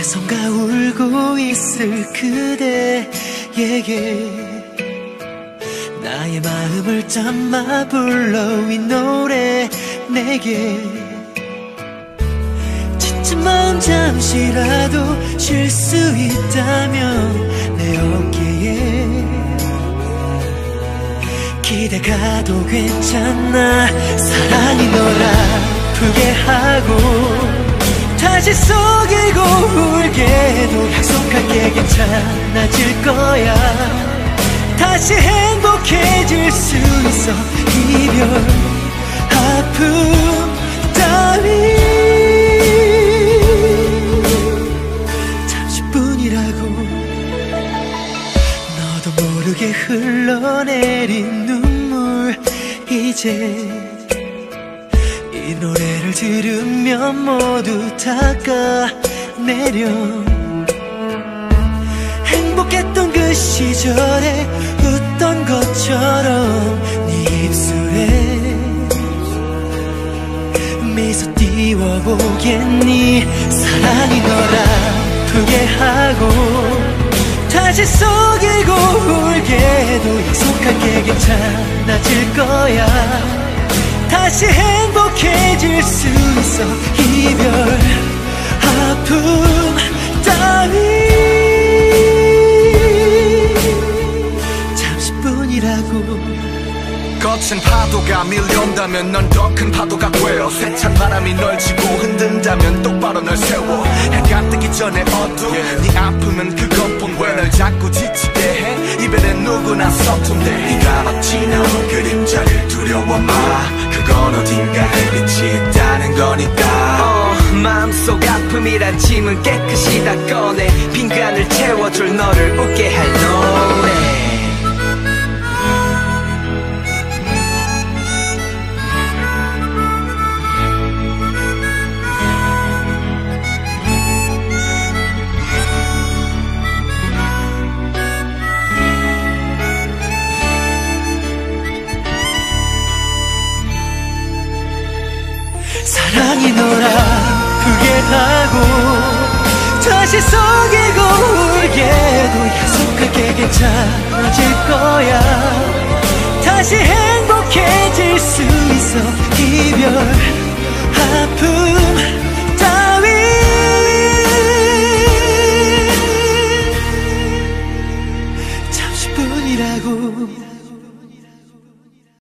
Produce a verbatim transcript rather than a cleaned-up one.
어디선가 울고 있을 그대에게 나의 마음을 담아 불러 이 노래 내게. 지친 마음 잠시라도 쉴 수 있다면 내 어깨에 기대가도 괜찮아. 사랑이 널 아프게 하고 다시 속이고 울게도 약속할게 괜찮아질 거야. 다시 행복해질 수 있어. 이별 아픔 따위 잠시뿐이라고. 너도 모르게 흘러내린 눈물 이제 이 노래를 들으면 모두 닦아내려. 행복했던 그 시절에 웃던 것처럼 네 입술에 미소 띄워보겠니. 사랑이 널 아프게 하고 다시 속이고 울게도 약속할게 괜찮아질 거야. 다시 행복해질 수 있어. 이별 아픔 따위 잠시뿐이라고. 거친 파도가 밀려온다면 넌 더 큰 파도가 되어. 세찬 바람이 널 쥐고 흔든다면 똑바로 널 세워. 해가 뜨기 전에 어두워. yeah. 네 아픔은 그것뿐. 왜 널 자꾸 지치게 해. 이별은 누구나 서툰데 네가 어찌나 그림자를 두려워마. 그건 어딘가에 빛이 있다는 거니까. 어, 마음속 아픔이란 짐은 깨끗이 다 꺼내. 빈간을 채워줄 너를 웃게 할 노래. 사랑이 널 아프게 하고 다시 속이고 울게도 약속할게 괜찮아질 거야. 다시 행복해질 수 있어. 이별 아픔 따위 잠시뿐이라고.